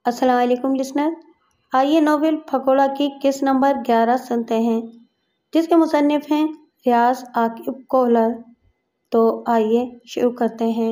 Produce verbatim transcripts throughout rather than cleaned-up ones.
السلام علیکم لسنر، آئیے ناول پھگوڑا کی قسط نمبر گیارہ سنتے ہیں، جس کے مصنف ہیں ریاض عاقب کولر۔ تو آئیے شروع کرتے ہیں۔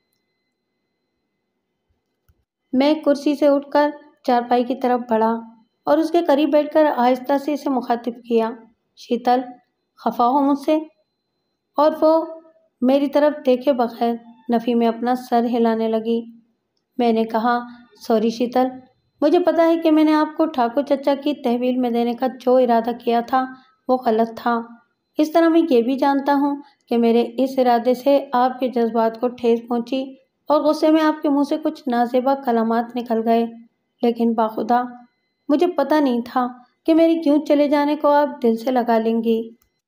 میں کرسی سے اٹھ کر چارپائی کی طرف بڑھا اور اس کے قریب بیٹھ کر آہستہ سے اسے مخاطب کیا۔ شیتل، خفا ہو مجھ سے؟ اور وہ میری طرف دیکھے بغیر نفی میں اپنا سر ہلانے لگی۔ میں نے کہا، سوری شیتل، مجھے پتا ہے کہ میں نے آپ کو ٹھاکر چچا کی تحویل میں دینے کا جو ارادہ کیا تھا وہ غلط تھا۔ اس طرح میں یہ بھی جانتا ہوں کہ میرے اس ارادے سے آپ کے جذبات کو ٹھیس پہنچی اور غصے میں آپ کے منہ سے کچھ نازیبا کلمات نکل گئے، لیکن باخدا مجھے پتا نہیں تھا کہ میری کیوں چلے جانے کو آپ دل سے لگا لیں گی۔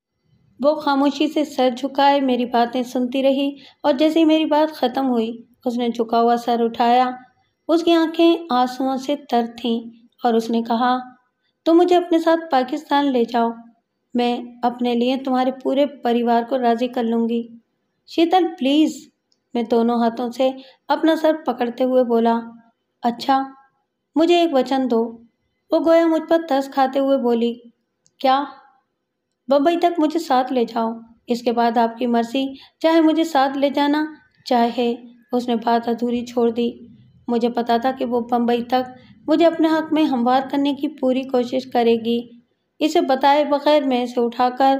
وہ خاموشی سے سر جھکائے میری باتیں سنتی رہی اور جیسے ہی میری بات ختم ہوئی اس نے جھکا ہوا سر اٹھایا۔ اس کی آنکھیں آنسوؤں سے تر تھیں اور اس نے کہا، تم مجھے اپنے ساتھ پاکستان لے جاؤ، میں اپنے لیے تمہارے پورے پریوار کو راضی کر لوں گی۔ شیتل پلیز، میں دونوں ہاتھوں سے اپنا سر پکڑتے ہوئے بولا۔ اچھا، مجھے ایک وچن دو۔ وہ گویا مجھ پر ترس کھاتے ہوئے بولی۔ کیا؟ بمبئی تک مجھے ساتھ لے جاؤ، اس کے بعد آپ کی مرضی، چاہے مجھے ساتھ لے جانا چاہے۔ اس نے بات ادھوری چھوڑ دی۔ مجھے پتا تھا کہ وہ بمبئی تک مجھے اپنے حق میں ہموار کرنے کی پوری کوشش کرے گی۔ اسے بتائے بغیر میں اسے اٹھا کر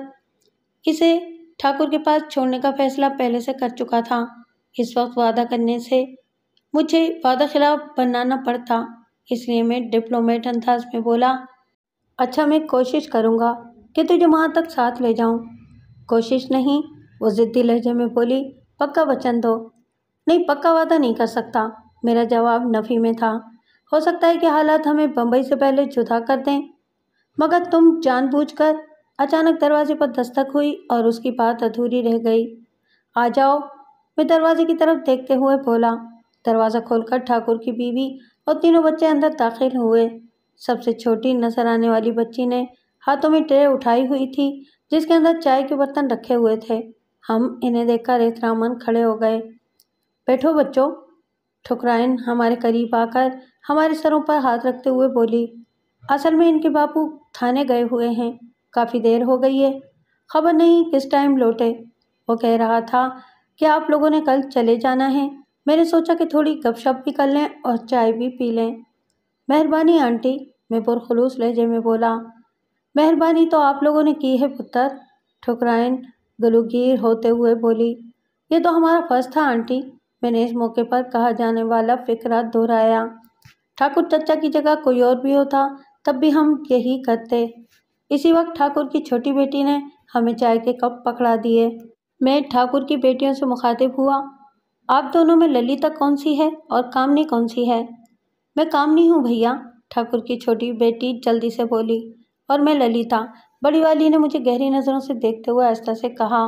اسے ٹھاکر کے پاس چھوڑنے کا فیصلہ پہلے سے کر چکا تھا۔ اس وقت وعدہ کرنے سے مجھے وعدہ خلاف بنانا پڑتا، اس لیے میں ڈپلومیٹ انداز میں بولا، اچھا میں کوشش کروں گا کہ تجھے وہاں تک ساتھ لے جاؤں۔ کوشش نہیں، وہ ضدی لہجے میں بولی، پکا وچن دو۔ نہیں، پکا وعدہ نہیں کر سکتا، میرا جواب نفی میں تھا۔ ہو سکتا ہے کہ حالات ہمیں بمبئی سے پہلے جدا کر دیں، مگر تم جان بوجھ کر۔ اچانک دروازے پر دستک ہوئی اور اس کی بات ادھوری رہ گئی۔ آ جاؤ، میں دروازے کی طرف دیکھتے ہوئے بولا۔ دروازہ کھول کر ٹھاکر کی بیوی اور تینوں بچے اندر داخل ہوئے۔ سب سے چھوٹی نظر آنے والی بچی نے ہاتھوں میں ٹرے اٹھائی ہوئی تھی جس کے اندر چائے کے برتن رکھے ہوئے تھے۔ ہم انہیں دیکھ کر احتراماً کھڑے ہو گئے۔ بیٹھو بچوں، ٹھکرائن ہمارے قریب آ کر ہمارے سروں پر ہاتھ رکھتے ہوئے بولی۔ اصل میں ان کے باپو تھانے گئے ہوئے ہیں، کافی دیر ہو گئی ہے، خبر نہیں کس ٹائم لوٹے۔ وہ کہہ رہا تھا کہ آپ لوگوں نے کل چلے جانا ہے، میں نے سوچا کہ تھوڑی گپ شپ بھی کر لیں اور چائے بھی پی لیں۔ مہربانی آنٹی، میں پرخلوص لہجے میں بولا۔ مہربانی تو آپ لوگوں نے کی ہے پتر، ٹھکرائن گلوگیر ہوتے ہوئے بولی۔ یہ تو ہمارا فرض تھا آنٹی، میں نے اس موقع پر کہا جانے والا فقرہ دہرایا۔ ٹھاکر چچا کی جگہ کوئی اور بھی ہوتا تب بھی ہم یہی کرتے۔ اسی وقت ٹھاکر کی چھوٹی بیٹی نے ہمیں چائے کے کپ پکڑا دیے۔ میں ٹھاکر کی بیٹیوں سے مخاطب ہوا، آپ دونوں میں للتا کون سی ہے اور کامنی کون سی ہے؟ میں کامنی ہوں بھیا، ٹھاکر کی چھوٹی بیٹی جلدی سے بولی، اور میں للتا، بڑی والی نے مجھے گہری نظروں سے دیکھتے ہوئے آہستہ سے کہا۔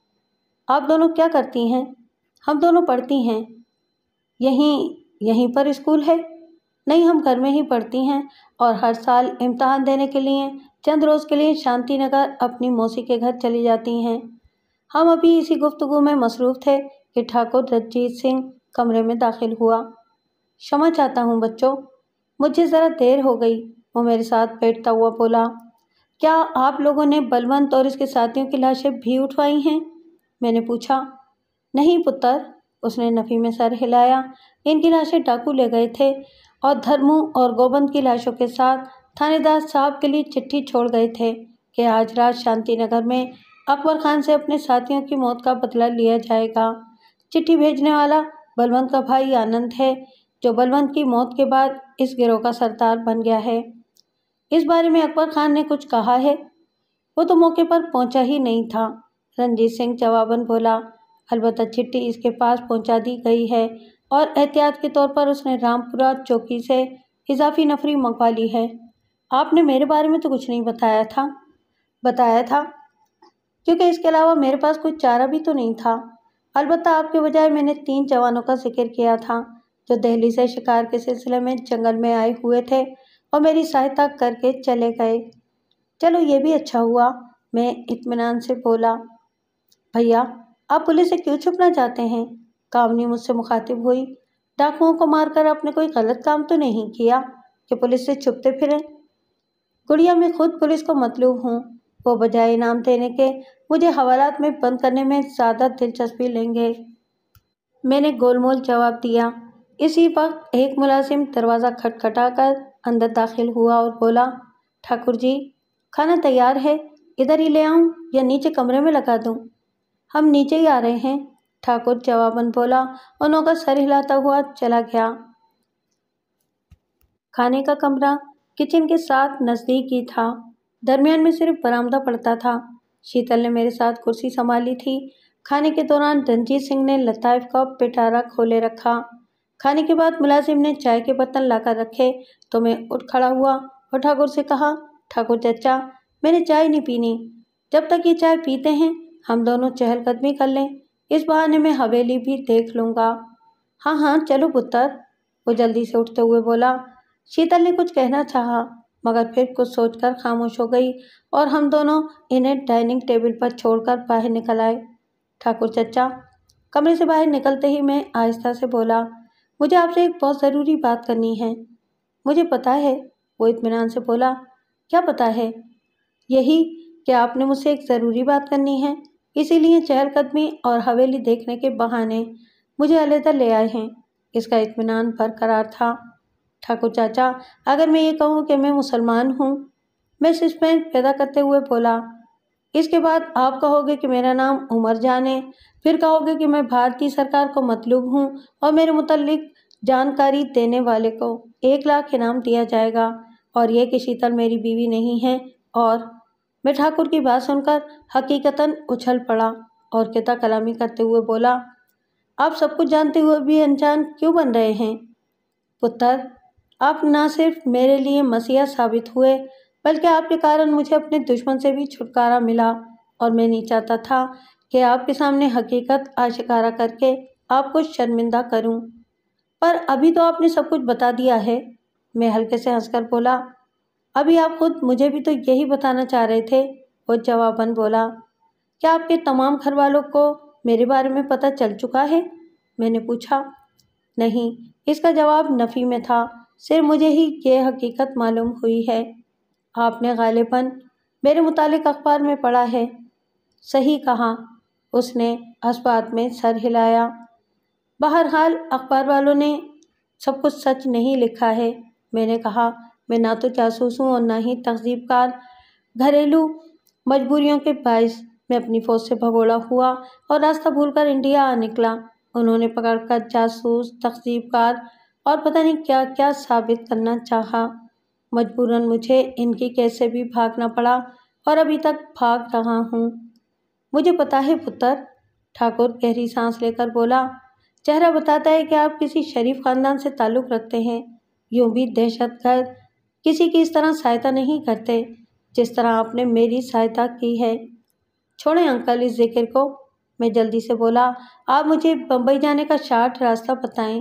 آپ دونوں کیا کرتی ہیں؟ ہم دونوں پڑھتی ہیں۔ یہیں یہیں پر اسکول ہے؟ نہیں، ہم گھر میں ہی پڑھتی ہیں اور ہر سال امتحان دینے کے لیے چند روز کے لیے شانتی نگر اپنی موسی کے گھر چلی جاتی ہیں۔ ہم ابھی اسی گفتگو میں مصروف تھے کہ ٹھاکر رنجیت سنگھ کمرے میں داخل ہوا۔ क्षमा چاہتا ہوں بچوں، مجھے ذرا دیر ہو گئی، وہ میرے ساتھ بیٹھتا ہوا بولا۔ کیا آپ لوگوں نے بلونت اور اس کے ساتھیوں کی لاشیں بھی اٹھوائی ہیں؟ میں نے پوچھا۔ نہیں پتر، اس نے نفی میں سر ہلایا، ان کی لاشیں ڈاکو لے گئے تھے اور دھرمو اور گوبند کی لاشوں کے ساتھ تھانے دار صاحب کے لیے چٹھی چھوڑ گئے تھے کہ آج رات شانتی نگر میں اکبر خان سے اپنے ساتھیوں کی موت کا بدلہ لیا جائے گا۔ چٹھی بھیجنے والا بلونت کا بھائی آنند ہے، جو بلونت کی موت کے بعد اس گروہ کا سردار بن گیا ہے۔ اس بارے میں اکبر خان نے کچھ کہا ہے؟ وہ تو موقع پر پہنچا ہی نہیں تھا، رنجیت سنگھ جواباً بولا۔ البتہ چٹھی اس کے پاس پہنچا دی گئی ہے اور احتیاط کے طور پر اس نے رام پورہ چوکی سے اضافی نفری منگوا لی ہے۔ آپ نے میرے بارے میں تو کچھ نہیں بتایا تھا۔ بتایا تھا کیونکہ اس کے علاوہ میرے پاس کوئی چارہ بھی تو نہیں تھا۔ البتہ آپ کے بجائے میں نے تین جوانوں کا ذکر کیا تھا جو دہلی سے شکار کے سلسلے میں جنگل میں آئے ہوئے تھے اور میری سہایتا کر کے چلے گئے۔ چلو یہ بھی اچھا ہوا، میں اطمینان سے بولا۔ بھیا، آپ پولیس سے کیوں چھپنا چاہتے ہیں؟ کامنی مجھ سے مخاطب ہوئی۔ ڈاکوؤں کو مار کر آپ نے کوئی غلط کام تو نہیں کیا کہ پولیس سے چھپتے پھریں؟ گڑیا میں خود پولیس کو مطلوب ہوں، وہ بجائے انعام دینے کے مجھے حوالات میں بند کرنے میں زیادہ دلچسپی لیں گے۔ میں نے گول مول جواب دیا۔ اسی وقت ایک ملازم دروازہ کھٹکھٹا کر اندر داخل ہوا اور بولا، ٹھاکر جی، کھانا تیار ہے، ادھر ہی لے آؤں یا نیچے کمرے میں لگا دوں؟ ہم نیچے ہی آ رہے ہیں، ٹھاکر جواباً بولا اور نوکر سر ہلاتا ہوا چلا گیا۔ کھانے کا کمرہ کچن کے ساتھ نزدیک ہی تھا، درمیان میں صرف برآمدہ پڑتا تھا۔ شیتل نے میرے ساتھ کرسی سنبھالی تھی۔ کھانے کے دوران رنجیت سنگھ نے لطائف کا پٹارا کھولے رکھا۔ کھانے کے بعد ملازم نے چائے کے برتن لا کر رکھے تو میں اٹھ کھڑا ہوا اور ٹھاکر سے کہا، ٹھاکر چچا، میں نے چائے نہیں پینی، جب تک یہ چائے پیتے ہیں ہم دونوں چہل قدمی کر لیں، اس بہانے میں حویلی بھی دیکھ لوں گا۔ ہاں ہاں چلو پتر، وہ جلدی سے اٹھتے ہوئے بولا۔ شیتل نے کچھ کہنا چاہا مگر پھر کچھ سوچ کر خاموش ہو گئی اور ہم دونوں انہیں ڈائننگ ٹیبل پر چھوڑ کر باہر نکل آئے۔ ٹھاکر چچا، کمرے سے باہر نکلتے ہی میں آہستہ سے بولا، مجھے آپ سے ایک بہت ضروری بات کرنی ہے۔ مجھے پتا ہے، وہ اطمینان سے بولا۔ کیا پتا ہے؟ یہی کہ آپ نے مجھ سے ایک ضروری بات کرنی ہے، اسی لیے چہل قدمی اور حویلی دیکھنے کے بہانے مجھے علیحدہ لے آئے ہیں۔ اس کا اطمینان برقرار تھا۔ ٹھاکر چاچا، اگر میں یہ کہوں کہ میں مسلمان ہوں، میں سسپینس پیدا کرتے ہوئے بولا، اس کے بعد آپ کہو گے کہ میرا نام عمر جان ہے، پھر کہو گے کہ میں بھارتی سرکار کو مطلوب ہوں اور میرے متعلق جانکاری دینے والے کو ایک لاکھ انعام دیا جائے گا، اور یہ کہ شیتل میری بیوی نہیں ہے، اور میں ٹھاکر کی بات سن کر حقیقتاً اچھل پڑا اور کتا کلامی کرتے ہوئے بولا، آپ سب کچھ جانتے ہوئے بھی انجان کیوں بن رہے ہیں؟ پتر، آپ نہ صرف میرے لیے مسیحا ثابت ہوئے بلکہ آپ کے کارن مجھے اپنے دشمن سے بھی چھٹکارا ملا، اور میں نہیں چاہتا تھا کہ آپ کے سامنے حقیقت آشکارا کر کے آپ کو شرمندہ کروں، پر ابھی تو آپ نے سب کچھ بتا دیا ہے۔ میں ہلکے سے ہنس کر بولا، ابھی آپ خود مجھے بھی تو یہی بتانا چاہ رہے تھے، وہ جواباً بولا۔ کیا آپ کے تمام گھر والوں کو میرے بارے میں پتہ چل چکا ہے؟ میں نے پوچھا۔ نہیں، اس کا جواب نفی میں تھا، صرف مجھے ہی یہ حقیقت معلوم ہوئی ہے۔ آپ نے غالباً میرے متعلق اخبار میں پڑھا ہے۔ صحیح کہا، اس نے اس بات میں سر ہلایا۔ بہرحال اخبار والوں نے سب کچھ سچ نہیں لکھا ہے، میں نے کہا۔ میں نہ تو جاسوس ہوں اور نہ ہی تہذیب کار، گھریلو مجبوریوں کے باعث میں اپنی فوج سے بھگوڑا ہوا اور راستہ بھول کر انڈیا آ نکلا۔ انہوں نے پکڑ کر جاسوس، تہذیب کار اور پتہ نہیں کیا کیا ثابت کرنا چاہا۔ مجبوراً مجھے ان کی قید سے بھی بھاگنا پڑا اور ابھی تک بھاگ رہا ہوں۔ مجھے پتا ہے پتر، ٹھاکر گہری سانس لے کر بولا، چہرہ بتاتا ہے کہ آپ کسی شریف خاندان سے تعلق رکھتے ہیں، یوں بھی دہشت گرد کسی کی اس طرح سہایتا نہیں کرتے جس طرح آپ نے میری سہایتا کی ہے۔ چھوڑیں انکل اس ذکر کو، میں جلدی سے بولا، آپ مجھے بمبئی جانے کا شارٹ راستہ بتائیں۔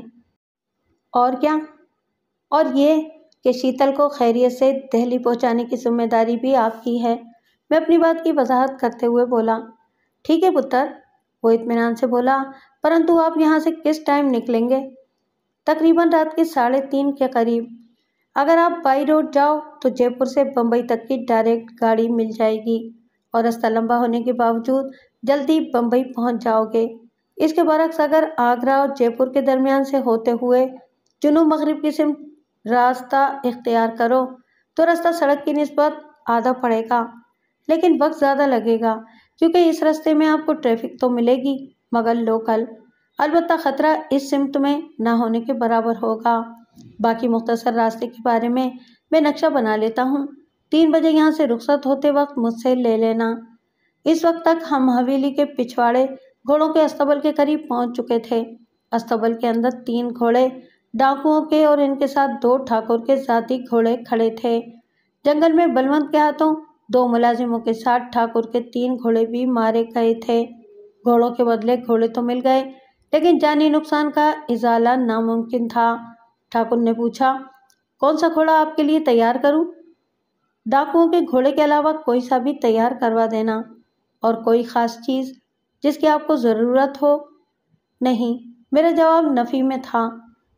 اور کیا؟ اور یہ کہ شیتل کو خیریت سے دہلی پہنچانے کی ذمہ داری بھی آپ کی ہے، میں اپنی بات کی وضاحت کرتے ہوئے بولا۔ ٹھیک ہے پتر، وہ اطمینان سے بولا، پرنتو آپ یہاں سے کس ٹائم نکلیں گے؟ تقریباً رات کے ساڑھے تین کے قریب۔ اگر آپ بائی روڈ جاؤ تو جے پور سے بمبئی تک کی ڈائریکٹ گاڑی مل جائے گی اور راستہ لمبا ہونے کے باوجود جلدی بمبئی پہنچ جاؤ گے۔ اس کے برعکس اگر آگرہ اور جے پور کے درمیان سے ہوتے ہوئے جنوب مغرب کی سمت راستہ اختیار کرو تو راستہ سڑک کی نسبت آدھا پڑے گا، لیکن وقت زیادہ لگے گا کیونکہ اس راستے میں آپ کو ٹریفک تو ملے گی مگر لوکل، البتہ خطرہ اس سمت میں نہ ہونے کے برابر ہوگا۔ باقی مختصر راستے کے بارے میں میں نقشہ بنا لیتا ہوں، تین بجے یہاں سے رخصت ہوتے وقت مجھ سے لے لینا۔ اس وقت تک ہم حویلی کے پچھواڑے گھوڑوں کے استبل کے قریب پہنچ چکے تھے۔ استبل کے اندر تین گھوڑے ڈاکوؤں کے اور ان کے ساتھ دو ٹھاکر کے ذاتی گھوڑے کھڑے تھے۔ جنگل میں بلونت کے ہاتھوں دو ملازموں کے ساتھ ٹھاکر کے تین گھوڑے بھی مارے گئے تھے۔ گھوڑوں کے بدلے گھوڑے تو مل گئے لیکن جانی نقصان کا ازالہ ناممکن تھا۔ ٹھاکر نے پوچھا، کون سا گھوڑا آپ کے لیے تیار کروں؟ ڈاکوؤں کے گھوڑے کے علاوہ کوئی سا بھی تیار کروا دینا۔ اور کوئی خاص چیز جس کی آپ کو ضرورت ہو؟ نہیں، میرا جواب نفی میں تھا۔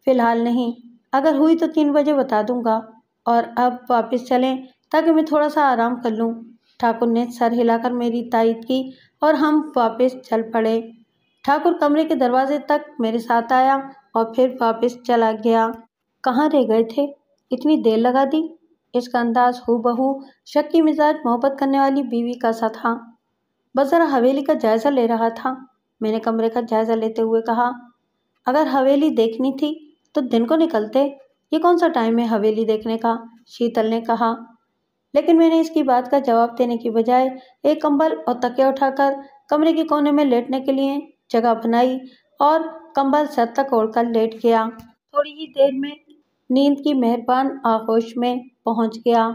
فی الحال نہیں، اگر ہوئی تو تین بجے بتا دوں گا، اور اب واپس چلیں تاکہ میں تھوڑا سا آرام کر لوں۔ ٹھاکر نے سر ہلا کر میری تائید کی اور ہم واپس چل پڑے۔ ٹھاکر کمرے کے دروازے تک میرے ساتھ آیا اور پھر واپس چلا گیا۔ کہاں رہ گئے تھے؟ اتنی دیر لگا دی؟ اس کا انداز ہو بہو شکی مزاج محبت کرنے والی بیوی کا سا تھا۔ بس ذرا حویلی کا جائزہ لے رہا تھا، میں نے کمرے کا جائزہ لیتے ہوئے کہا۔ اگر حویلی دیکھنی تھی تو دن کو نکلتے، یہ کون سا ٹائم ہے حویلی دیکھنے کا؟ شیتل نے کہا۔ لیکن میں نے اس کی بات کا جواب دینے کی بجائے ایک کمبل اور تکیہ اٹھا کر کمرے کے کونے میں لیٹنے کے لیے جگہ بنائی اور کمبل سر تک اوڑھ کر لیٹ گیا۔ تھوڑی ہی دیر میں نیند کی مہربان آغوش میں پہنچ گیا۔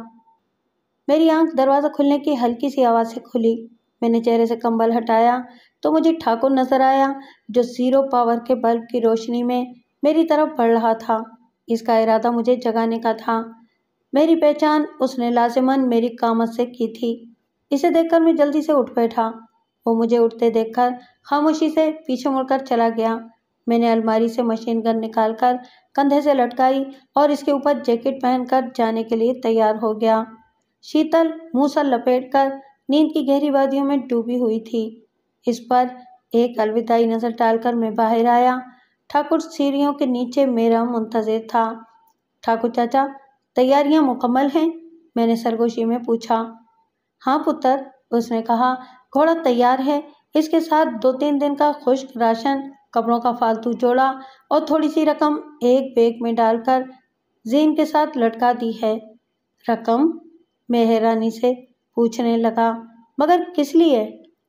میری آنکھ دروازہ کھلنے کی ہلکی سی آواز سے کھلی۔ میں نے چہرے سے کمبل ہٹایا تو مجھے ٹھاکر نظر آیا جو زیرو پاور کے بلب کی روشنی میں میری طرف بڑھ رہا تھا۔ اس کا ارادہ مجھے جگانے کا تھا۔ میری پہچان اس نے لازماً میری قامت سے کی تھی۔ اسے دیکھ کر میں جلدی سے اٹھ بیٹھا۔ وہ مجھے اٹھتے دیکھ کر خاموشی سے پیچھے مڑ کر چلا گیا۔ میں نے الماری سے مشین گن نکال کر کندھے سے لٹکائی اور اس کے اوپر جیکٹ پہن کر جانے کے لیے تیار ہو گیا۔ شیتل منہ سر لپیٹ کر نیند کی گہری وادیوں میں ڈوبی ہوئی تھی۔ اس پر ایک الوداعی نظر ڈال کر میں باہر آیا۔ ٹھاکر سیڑھیوں کے نیچے میرا منتظر تھا۔ ٹھاکر چاچا، تیاریاں مکمل ہیں؟ میں نے سرگوشی میں پوچھا۔ ہاں پتر، اس نے کہا، گھوڑا تیار ہے، اس کے ساتھ دو تین دن کا خشک راشن، کپڑوں کا فالتو جوڑا اور تھوڑی سی رقم ایک بیگ میں ڈال کر زین کے ساتھ لٹکا دی ہے۔ رقم؟ میں حیرانی سے پوچھنے لگا، مگر کس لیے؟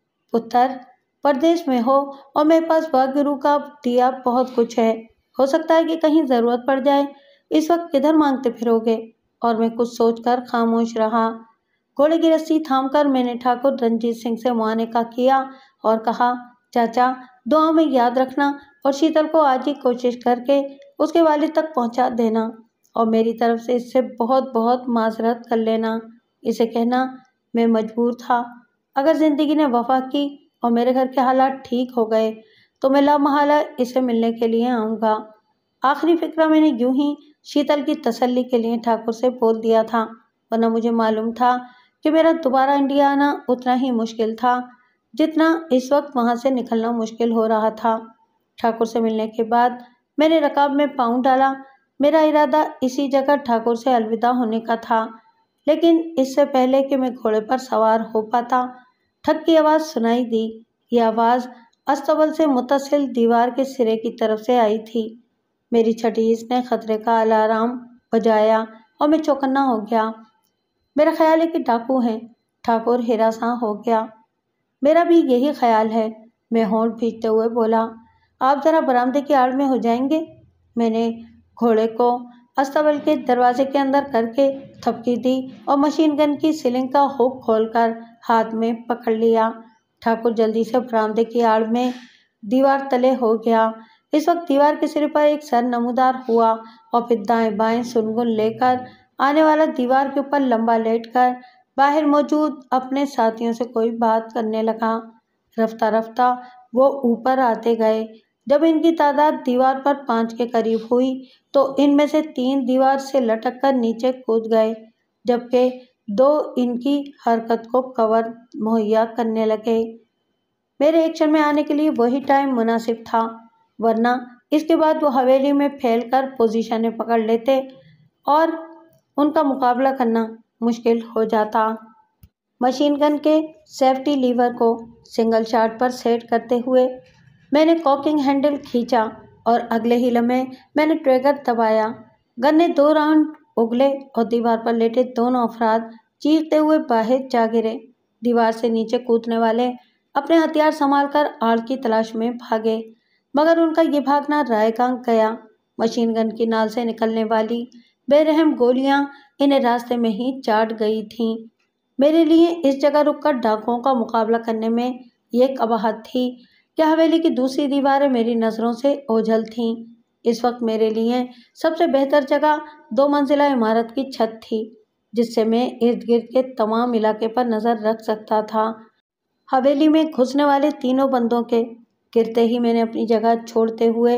پتر، پردیش میں ہو اور میرے پاس واگرو کا دیا بہت کچھ ہے، ہو سکتا ہے کہ کہیں ضرورت پڑ جائے، اس وقت کدھر مانگتے پھرو گے؟ اور میں کچھ سوچ کر خاموش رہا۔ گھوڑے کی رسی تھام کر میں نے ٹھاکر رنجیت سنگھ سے معانقہ کیا اور کہا، چاچا دعاؤں میں یاد رکھنا اور شیتل کو آج ہی کوشش کر کے اس کے والد تک پہنچا دینا، اور میری طرف سے اس سے بہت بہت معذرت کر لینا۔ اسے کہنا میں مجبور تھا، اگر زندگی نے وفا کی اور میرے گھر کے حالات ٹھیک ہو گئے تو میں لامحالہ اسے ملنے کے لیے آؤں گا۔ آخری فقرہ میں نے یوں ہی شیتل کی تسلی کے لیے ٹھاکر سے بول دیا تھا، ورنہ مجھے معلوم تھا کہ میرا دوبارہ انڈیا آنا اتنا ہی مشکل تھا جتنا اس وقت وہاں سے نکلنا مشکل ہو رہا تھا۔ ٹھاکر سے ملنے کے بعد میں نے رکاب میں پاؤں ڈالا۔ میرا ارادہ اسی جگہ ٹھاکر سے الوداع ہونے کا تھا، لیکن اس سے پہلے کہ میں گھوڑے پر سوار ہو پاتا، ٹھک کی آواز سنائی دی۔ یہ آواز استبل سے متصل دیوار کے سرے کی طرف سے آئی تھی۔ میری چھٹی اس نے خطرے کا الارم بجایا اور میں چوکنا ہو گیا۔ میرا خیال ہے کہ ڈاکو ہیں۔ ٹھاکر ہراساں ہو گیا۔ میرا بھی یہی خیال ہے، میں ہونٹ بھینچتے ہوئے بولا۔ آپ ذرا برآمدے کی آڑ میں ہو جائیں گے؟ میں نے گھوڑے کو استبل کے دروازے کے اندر کر کے تھپکی دی اور مشین گن کی سلنگ کا ہک کھول کر ہاتھ میں پکڑ لیا۔ ٹھاکر جلدی سے برآمدے کی آڑ میں دیوار تلے ہو گیا۔ اس وقت دیوار کے سرے پر ایک سر نمودار ہوا اور پھر دائیں بائیں سنگن لے کر آنے والا دیوار کے اوپر لمبا لیٹ کر باہر موجود اپنے ساتھیوں سے کوئی بات کرنے لگا۔ رفتہ رفتہ وہ اوپر آتے گئے۔ جب ان کی تعداد دیوار پر پانچ کے قریب ہوئی تو ان میں سے تین دیوار سے لٹک کر نیچے کود گئے، جبکہ دو ان کی حرکت کو کور مہیا کرنے لگے۔ میرے ایکشن میں آنے کے لیے وہی ٹائم مناسب تھا، ورنہ اس کے بعد وہ حویلی میں پھیل کر پوزیشنیں پکڑ لیتے اور ان کا مقابلہ کرنا مشکل ہو جاتا۔ مشین گن کے سیفٹی لیور کو سنگل شاٹ پر سیٹ کرتے ہوئے میں نے کاکنگ ہینڈل کھینچا اور اگلے ہی لمحے میں نے ٹریگر دبایا۔ گن نے دو راؤنڈ اگلے اور دیوار پر لیٹے دونوں افراد چیختے ہوئے باہر جا گرے۔ دیوار سے نیچے کودنے والے اپنے ہتھیار سنبھال کر آڑ کی تلاش میں بھاگے، مگر ان کا یہ بھاگنا رائے گاں گیا۔ مشین گن کی نال سے نکلنے والی بے رحم گولیاں انہیں راستے میں ہی چاٹ گئی تھیں۔ میرے لیے اس جگہ رک کر ڈاکوؤں کا مقابلہ کرنے میں یہ قباحت تھی کہ حویلی کی دوسری دیواریں میری نظروں سے اوجھل تھیں۔ اس وقت میرے لیے سب سے بہتر جگہ دو منزلہ عمارت کی چھت تھی، جس سے میں ارد گرد کے تمام علاقے پر نظر رکھ سکتا تھا۔ حویلی میں گھسنے والے تینوں بندوں کے گرتے ہی میں نے اپنی جگہ چھوڑتے ہوئے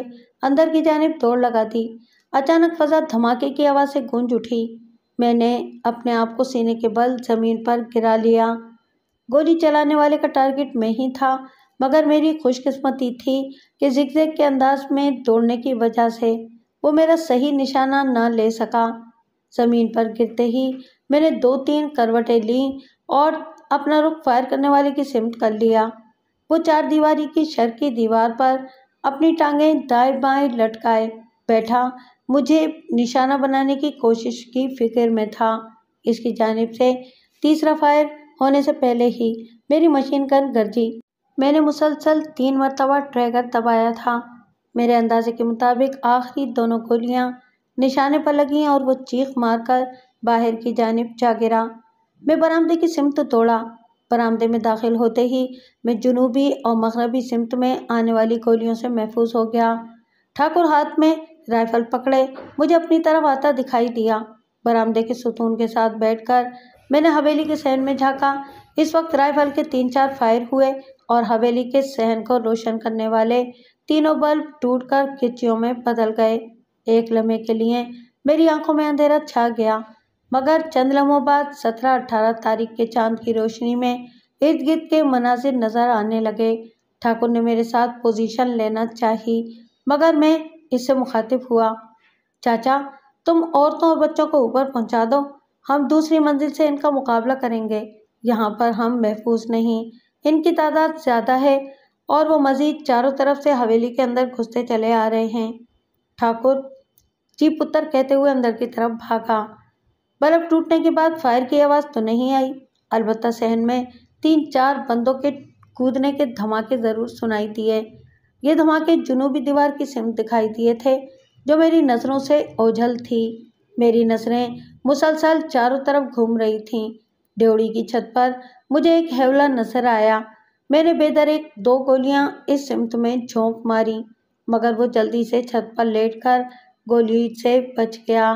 اندر کی جانب دوڑ لگا دی۔ اچانک فضا دھماکے کی آواز سے گونج اٹھی۔ میں نے اپنے آپ کو سینے کے بل زمین پر گرا لیا۔ گولی چلانے والے کا ٹارگٹ میں ہی تھا، مگر میری خوش قسمتی تھی کہ زگ زگ کے انداز میں دوڑنے کی وجہ سے وہ میرا صحیح نشانہ نہ لے سکا۔ زمین پر گرتے ہی میں نے دو تین کروٹیں لیں اور اپنا رخ فائر کرنے والے کی سمت کر لیا۔ وہ چار دیواری کی شرقی دیوار پر اپنی ٹانگیں دائیں بائیں لٹکائے بیٹھا مجھے نشانہ بنانے کی کوشش کی فکر میں تھا۔ اس کی جانب سے تیسرا فائر ہونے سے پہلے ہی میری مشین گن گرجی۔ میں نے مسلسل تین مرتبہ ٹریگر دبایا تھا۔ میرے اندازے کے مطابق آخری دونوں گولیاں نشانے پر لگیں اور وہ چیخ مار کر باہر کی جانب جا گرا۔ میں برآمدے کی سمت دوڑا۔ برآمدے میں داخل ہوتے ہی میں جنوبی اور مغربی سمت میں آنے والی گولیوں سے محفوظ ہو گیا۔ ٹھاکر ہاتھ میں رائفل پکڑے مجھے اپنی طرف آتا دکھائی دیا۔ برآمدے کے ستون کے ساتھ بیٹھ کر میں نے حویلی کے صحن میں جھانکا۔ اس وقت رائفل کے تین چار فائر ہوئے اور حویلی کے صحن کو روشن کرنے والے تینوں بلب ٹوٹ کر کچیوں میں بدل گئے۔ ایک لمحے کے لیے میری آنکھوں میں اندھیرا چھا گیا، مگر چند لمحوں بعد سترہ اٹھارہ تاریخ کے چاند کی روشنی میں ارد گرد کے مناظر نظر آنے لگے۔ ٹھاکر نے میرے ساتھ پوزیشن لینا چاہی، مگر میں اس سے مخاطب ہوا۔ چاچا، تم عورتوں اور بچوں کو اوپر پہنچا دو، ہم دوسری منزل سے ان کا مقابلہ کریں گے۔ یہاں پر ہم محفوظ نہیں، ان کی تعداد زیادہ ہے اور وہ مزید چاروں طرف سے حویلی کے اندر گھستے چلے آ رہے ہیں۔ ٹھاکر جی پتر کہتے ہوئے اندر کی طرف بھاگا۔ بلب ٹوٹنے کے بعد فائر کی آواز تو نہیں آئی، البتہ صحن میں تین چار بندوں کے کودنے کے دھماکے ضرور سنائی دیے۔ یہ دھماکے جنوبی دیوار کی سمت دکھائی دیے تھے جو میری نظروں سے اوجھل تھی۔ میری نظریں مسلسل چاروں طرف گھوم رہی تھیں۔ ڈیوڑی کی چھت پر مجھے ایک ہیولا نظر آیا۔ میں نے بے دریغ دو گولیاں اس سمت میں جھونک ماری، مگر وہ جلدی سے چھت پر لیٹ کر گولی سے بچ گیا۔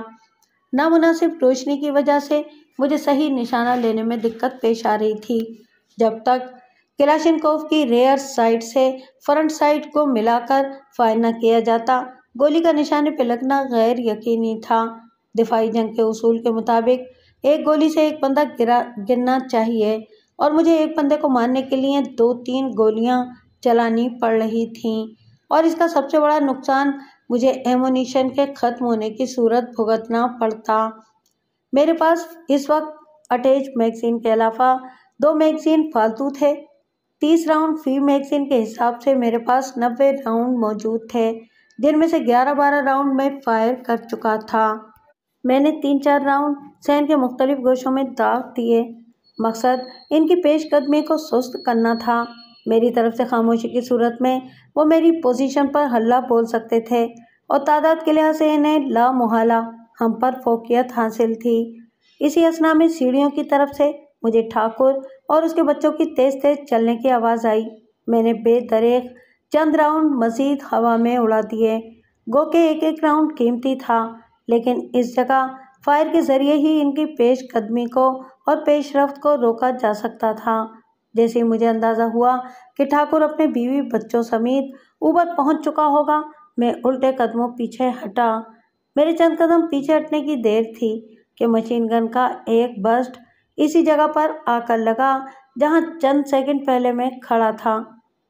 نامناسب روشنی کی وجہ سے مجھے صحیح نشانہ لینے میں دقت پیش آ رہی تھی۔ جب تک کلاشنکوف کی ریئر سائٹ سے فرنٹ سائٹ کو ملا کر فائر نہ کیا جاتا، گولی کا نشانے پہ لگنا غیر یقینی تھا۔ دفاعی جنگ کے اصول کے مطابق ایک گولی سے ایک بندہ گرا گرنا چاہیے اور مجھے ایک بندے کو مارنے کے لیے دو تین گولیاں چلانی پڑ رہی تھیں، اور اس کا سب سے بڑا نقصان مجھے ایمونیشن کے ختم ہونے کی صورت بھگتنا پڑتا۔ میرے پاس اس وقت اٹیچ میگزین کے علاوہ دو میگزین فالتو تھے۔ تیس راؤنڈ فی میگزین کے حساب سے میرے پاس نوے راؤنڈ موجود تھے، جن میں سے گیارہ بارہ راؤنڈ میں فائر کر چکا تھا۔ میں نے تین چار راؤنڈ صحن کے مختلف گوشوں میں داغ دیے۔ مقصد ان کی پیش قدمی کو سست کرنا تھا۔ میری طرف سے خاموشی کی صورت میں وہ میری پوزیشن پر ہلہ بول سکتے تھے، اور تعداد کے لحاظ سے انہیں لامحالہ ہم پر فوقیت حاصل تھی۔ اسی اثنا میں سیڑھیوں کی طرف سے مجھے ٹھاکر اور اس کے بچوں کی تیز تیز چلنے کی آواز آئی۔ میں نے بے دریغ چند راؤنڈ مزید ہوا میں اڑا دیے، گو کہ ایک ایک راؤنڈ قیمتی تھا، لیکن اس جگہ فائر کے ذریعے ہی ان کی پیش قدمی کو اور پیش رفت کو روکا جا سکتا تھا۔ جیسے ہی مجھے اندازہ ہوا کہ ٹھاکر اپنے بیوی بچوں سمیت اوپر پہنچ چکا ہوگا، میں الٹے قدموں پیچھے ہٹا۔ میرے چند قدم پیچھے ہٹنے کی دیر تھی کہ مشین گن کا ایک برسٹ اسی جگہ پر آ کر لگا جہاں چند سیکنڈ پہلے میں کھڑا تھا۔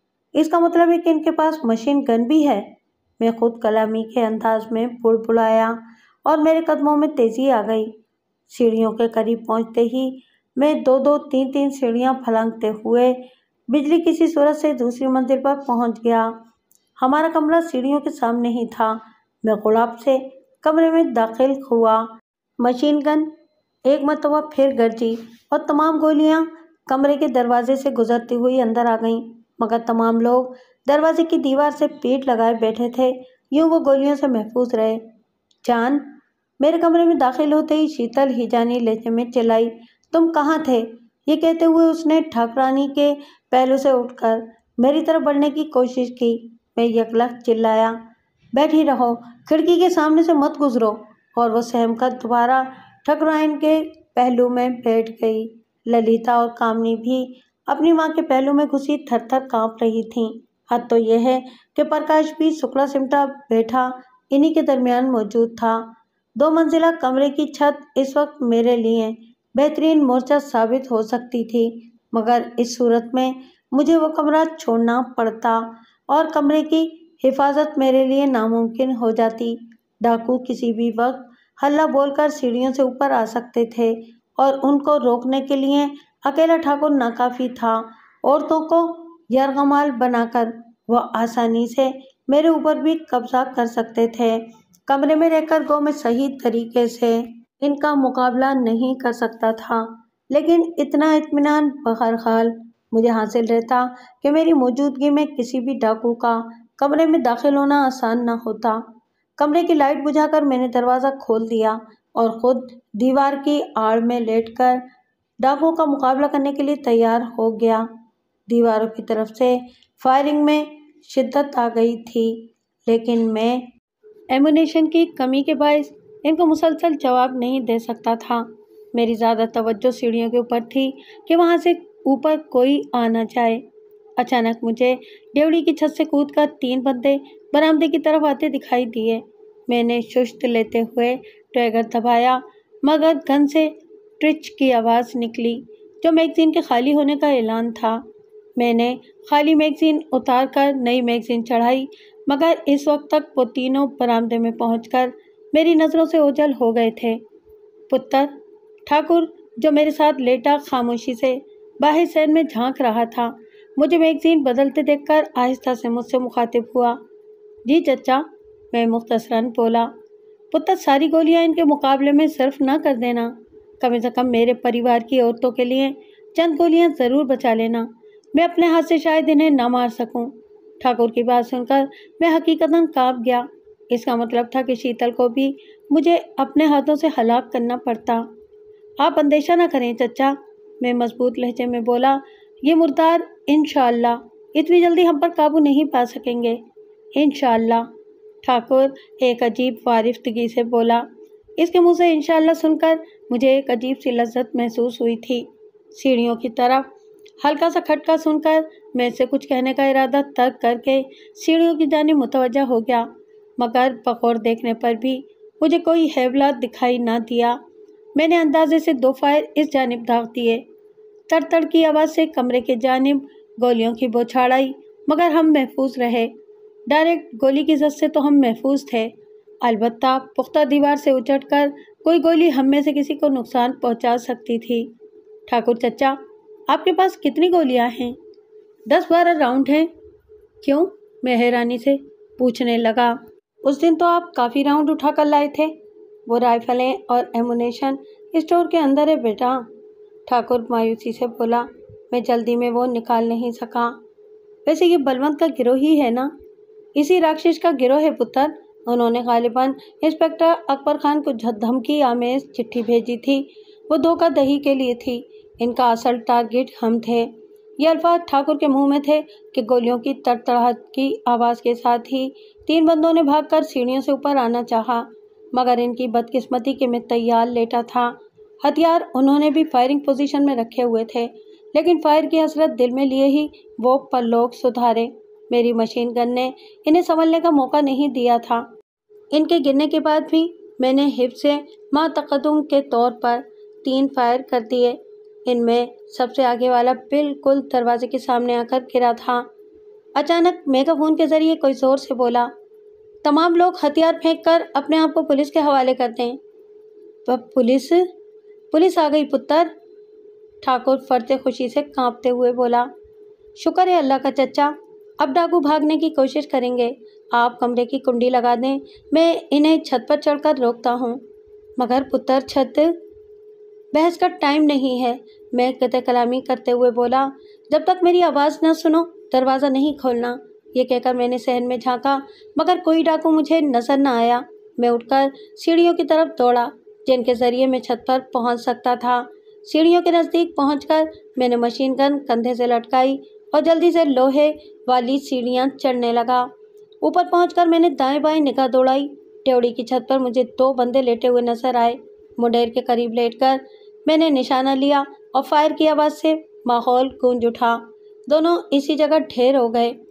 اس کا مطلب ہے کہ ان کے پاس مشین گن بھی ہے، میں خود کلامی کے انداز میں بڑبڑایا، اور میرے قدموں میں تیزی آ گئی۔ سیڑھیوں کے قریب پہنچتے ہی میں دو دو تین تین سیڑھیاں پھلانگتے ہوئے بجلی کسی صورت سے دوسری منزل پر پہنچ گیا۔ ہمارا کمرہ سیڑھیوں کے سامنے ہی تھا۔ میں غڑاپ سے کمرے میں داخل ہوا۔ مشین گن ایک مرتبہ پھر گرجی اور تمام گولیاں کمرے کے دروازے سے گزرتی ہوئی اندر آ گئیں، مگر تمام لوگ دروازے کی دیوار سے پیٹھ لگائے بیٹھے تھے، یوں وہ گولیوں سے محفوظ رہے۔ جان، میرے کمرے میں داخل ہوتے ہی شیتل ہیجانی لہجے میں چلائی، تم کہاں تھے؟ یہ کہتے ہوئے اس نے ٹھاکرانی کے پہلو سے اٹھ کر میری طرف بڑھنے کی کوشش کی۔ میں یکلخت چلایا، بیٹھی رہو، کھڑکی کے سامنے سے مت گزرو، اور وہ سہم کر دوبارہ ٹھاکرانی کے پہلو میں بیٹھ گئی۔ للیتا اور کامنی بھی اپنی ماں کے پہلو میں گھسی تھر تھر کانپ رہی تھیں۔ حد تو یہ ہے کہ پرکاش بھی سکڑا سمٹا بیٹھا انہی کے درمیان موجود تھا۔ دو منزلہ کمرے کی چھت اس وقت میرے لیے بہترین مورچہ ثابت ہو سکتی تھی، مگر اس صورت میں مجھے وہ کمرہ چھوڑنا پڑتا اور کمرے کی حفاظت میرے لیے ناممکن ہو جاتی۔ ڈاکو کسی بھی وقت ہلہ بول کر سیڑھیوں سے اوپر آ سکتے تھے اور ان کو روکنے کے لیے اکیلا ٹھاکر ناکافی تھا۔ عورتوں کو یرغمال بنا کر وہ آسانی سے میرے اوپر بھی قبضہ کر سکتے تھے۔ کمرے میں رہ کر گو میں صحیح طریقے سے ان کا مقابلہ نہیں کر سکتا تھا، لیکن اتنا اطمینان بہرحال مجھے حاصل رہتا کہ میری موجودگی میں کسی بھی ڈاکو کا کمرے میں داخل ہونا آسان نہ ہوتا۔ کمرے کی لائٹ بجھا کر میں نے دروازہ کھول دیا اور خود دیوار کی آڑ میں لیٹ کر ڈاکوؤں کا مقابلہ کرنے کے لیے تیار ہو گیا۔ دیواروں کی طرف سے فائرنگ میں شدت آ گئی تھی، لیکن میں ایمونیشن کی کمی کے باعث ان کو مسلسل جواب نہیں دے سکتا تھا۔ میری زیادہ توجہ سیڑھیوں کے اوپر تھی کہ وہاں سے اوپر کوئی آ نہ جائے۔ اچانک مجھے ڈیوڑی کی چھت سے کود کر تین بندے برآمدے کی طرف آتے دکھائی دیے۔ میں نے ششت لیتے ہوئے ٹریگر دبایا، مگر گن سے ٹرچ کی آواز نکلی جو میگزین کے خالی ہونے کا اعلان تھا۔ میں نے خالی میگزین اتار کر نئی میگزین چڑھائی، مگر اس وقت تک وہ تینوں برآمدے میں پہنچ کر میری نظروں سے اوجھل ہو گئے تھے۔ پتر ٹھاکر جو میرے ساتھ لیٹا خاموشی سے باہر سین میں جھانک رہا تھا، مجھے میگزین بدلتے دیکھ کر آہستہ سے مجھ سے مخاطب ہوا۔ جی چچا، میں مختصراً بولا۔ پتر ساری گولیاں ان کے مقابلے میں صرف نہ کر دینا، کم از کم میرے پریوار کی عورتوں کے لیے چند گولیاں ضرور بچا لینا، میں اپنے ہاتھ سے شاید انہیں نہ مار سکوں۔ ٹھاکر کی بات سن کر میں حقیقتاً کانپ گیا۔ اس کا مطلب تھا کہ شیتل کو بھی مجھے اپنے ہاتھوں سے ہلاک کرنا پڑتا۔ آپ اندیشہ نہ کریں چچا، میں مضبوط لہجے میں بولا، یہ مردار انشاءاللہ اتنی جلدی ہم پر قابو نہیں پا سکیں گے۔ انشاءاللہ، ٹھاکر ایک عجیب وارفتگی سے بولا۔ اس کے منہ سے انشاءاللہ سن کر مجھے ایک عجیب سی لذت محسوس ہوئی تھی۔ سیڑھیوں کی طرف ہلکا سا کھٹکا سن کر میں سے کچھ کہنے کا ارادہ ترک کر کے سیڑھیوں کی جانب متوجہ ہو گیا، مگر بغور دیکھنے پر بھی مجھے کوئی ہیولات دکھائی نہ دیا۔ میں نے اندازے سے دو فائر اس جانب داغ دیے۔ تڑ تڑ کی آواز سے کمرے کے جانب گولیوں کی بوچھاڑ آئی، مگر ہم محفوظ رہے۔ ڈائریکٹ گولی کی زد سے تو ہم محفوظ تھے، البتہ پختہ دیوار سے اچٹ کر کوئی گولی ہم میں سے کسی کو نقصان پہنچا سکتی تھی۔ ٹھاکر چچا، آپ کے پاس کتنی گولیاں ہیں؟ دس بارہ راؤنڈ ہیں۔ کیوں؟ میں حیرانی سے پوچھنے لگا۔ اس دن تو آپ کافی راؤنڈ اٹھا کر لائے تھے۔ وہ رائفلیں اور ایمونیشن اسٹور کے اندر ہے بیٹا، ٹھاکر مایوسی سے بولا۔ میں جلدی میں وہ نکال نہیں سکا۔ ویسے یہ بلونت کا گروہ ہی ہے نا؟ اسی راکشش کا گروہ ہے پتر، انہوں نے غالباً انسپکٹر اکبر خان کو دھمکی آمیز چٹھی بھیجی تھی، وہ دھوکہ دہی کے لیے تھی، ان کا اصل ٹارگٹ ہم تھے۔ یہ الفاظ ٹھاکر کے منہ میں تھے کہ گولیوں کی تڑتڑاہٹ کی آواز کے ساتھ ہی تین بندوں نے بھاگ کر سیڑھیوں سے اوپر آنا چاہا، مگر ان کی بدقسمتی کہ میں تیار لیٹا تھا۔ ہتھیار انہوں نے بھی فائرنگ پوزیشن میں رکھے ہوئے تھے، لیکن فائر کی حسرت دل میں لیے ہی وہ پرلوگ سدھارے۔ میری مشین گن نے انہیں سنبھلنے کا موقع نہیں دیا تھا۔ ان کے گرنے کے بعد بھی میں نے حفظ ما تقدم کے طور پر تین فائر کر دیے۔ ان میں سب سے آگے والا بالکل دروازے کے سامنے آ کر گرا تھا۔ اچانک میگا فون کے ذریعے کوئی زور سے بولا، تمام لوگ ہتھیار پھینک کر اپنے آپ کو پولیس کے حوالے کر دیں۔ پولیس پولیس آ گئی پتر، ٹھاکر فرط خوشی سے کانپتے ہوئے بولا۔ شکر ہے اللہ کا چچا، اب ڈاکو بھاگنے کی کوشش کریں گے، آپ کمرے کی کنڈی لگا دیں، میں انہیں چھت پر چڑھ کر روکتا ہوں۔ مگر پتر چھت، بحث کا ٹائم نہیں ہے، میں قطع کلامی کرتے ہوئے بولا، جب تک میری آواز نہ سنو دروازہ نہیں کھولنا۔ یہ کہہ کر میں نے صحن میں جھانکا، مگر کوئی ڈاکو مجھے نظر نہ آیا۔ میں اٹھ کر سیڑھیوں کی طرف دوڑا جن کے ذریعے میں چھت پر پہنچ سکتا تھا۔ سیڑھیوں کے نزدیک پہنچ کر میں نے مشین گن کندھے سے لٹکائی اور جلدی سے لوہے والی سیڑھیاں چڑھنے لگا۔ اوپر پہنچ کر میں نے دائیں بائیں نگاہ دوڑائی۔ ڈیوڑی کی چھت پر مجھے دو بندے لیٹے ہوئے نظر آئے۔ منڈیر کے قریب لیٹ کر میں نے نشانہ لیا اور فائر کی آواز سے ماحول گونج اٹھا۔ دونوں اسی جگہ ڈھیر ہو گئے۔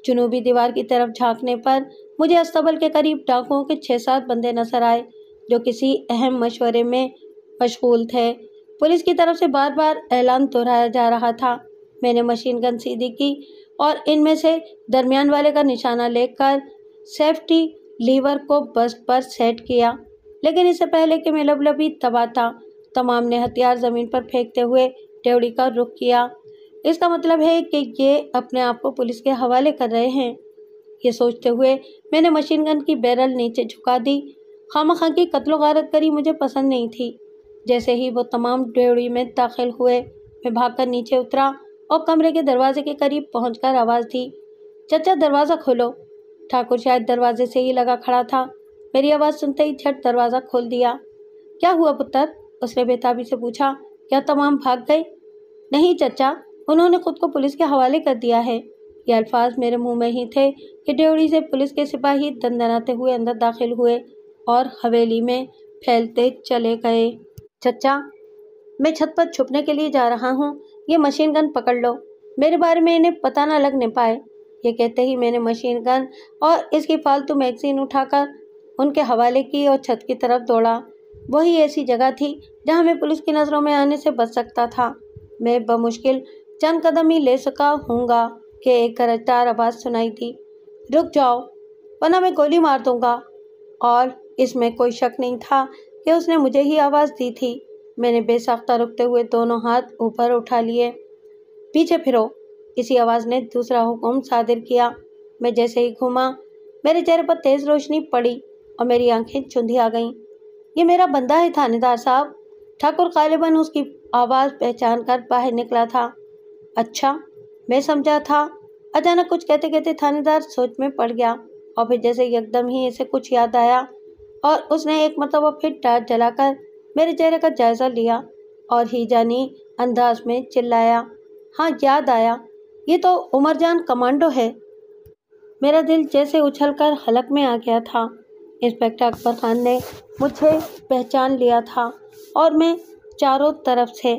جنوبی دیوار کی طرف جھانکنے پر مجھے استبل کے قریب ڈاکوؤں کے چھ سات بندے نظر آئے جو کسی اہم مشورے میں مشغول تھے۔ پولیس کی طرف سے بار بار اعلان دہرایا جا رہا تھا۔ میں نے مشین گن سیدھی کی اور ان میں سے درمیان والے کا نشانہ لے کر سیفٹی لیور کو بسٹ پر سیٹ کیا، لیکن اس سے پہلے کہ میں لبلبی دباتا تمام نے ہتھیار زمین پر پھینکتے ہوئے ڈیوڑی کا رخ کیا۔ اس کا مطلب ہے کہ یہ اپنے آپ کو پولیس کے حوالے کر رہے ہیں۔ یہ سوچتے ہوئے میں نے مشین گن کی بیرل نیچے جھکا دی۔ خامخواہ کی قتل و غارت کری مجھے پسند نہیں تھی۔ جیسے ہی وہ تمام ڈیوڑی میں داخل ہوئے میں بھاگ کر نیچے اترا اور کمرے کے دروازے کے قریب پہنچ کر آواز دی، چچا دروازہ کھولو۔ ٹھاکر شاید دروازے سے ہی لگا کھڑا تھا۔ میری آواز سنتے ہی جھٹ دروازہ کھول دیا۔ کیا ہوا پتر؟ اس نے بےتابی سے پوچھا۔ کیا تمام بھاگ گئے؟ نہیں چچا، انہوں نے خود کو پولیس کے حوالے کر دیا ہے۔ یہ الفاظ میرے منہ میں ہی تھے کہ ڈیوڑی سے پولیس کے سپاہی دندناتے ہوئے اندر داخل ہوئے اور حویلی میں پھیلتے چلے گئے۔ چچا، میں چھت پر چھپنے کے لیے جا رہا ہوں، یہ مشین گن پکڑ لو، میرے بارے میں انہیں پتہ نہ لگنے پائے۔ یہ کہتے ہی میں نے مشین گن اور اس کی فالتو میگزین اٹھا کر ان کے حوالے کی اور چھت کی طرف دوڑا۔ وہی ایسی جگہ تھی جہاں میں پولیس کی نظروں میں آنے سے بچ سکتا تھا۔ میں بمشکل چند قدم ہی لے سکا ہوں گا کہ ایک گرجدار آواز سنائی دی، رک جاؤ ورنہ میں گولی مار دوں گا۔ اور اس میں کوئی شک نہیں تھا کہ اس نے مجھے ہی آواز دی تھی۔ میں نے بے ساختہ رکتے ہوئے دونوں ہاتھ اوپر اٹھا لیے۔ پیچھے پھرو، اسی آواز نے دوسرا حکم صادر کیا۔ میں جیسے ہی گھوما میرے چہرے پر تیز روشنی پڑی اور میری آنکھیں چندھی آ گئیں۔ یہ میرا بندہ ہے تھانے دار صاحب۔ ٹھاکر غالباً اس کی آواز پہچان کر باہر نکلا تھا۔ اچھا، میں سمجھا تھا۔ اچانک کچھ کہتے کہتے تھانے دار سوچ میں پڑ گیا اور پھر جیسے یکدم ہی اسے کچھ یاد آیا اور اس نے ایک مرتبہ پھر ٹارچ جلا کر میرے چہرے کا جائزہ لیا اور ہی جانی انداز میں چلایا، ہاں یاد آیا، یہ تو عمر جان کمانڈو ہے۔ میرا دل جیسے اچھل کر حلق میں آ گیا تھا۔ انسپکٹر اکبر خان نے مجھے پہچان لیا تھا اور میں چاروں طرف سے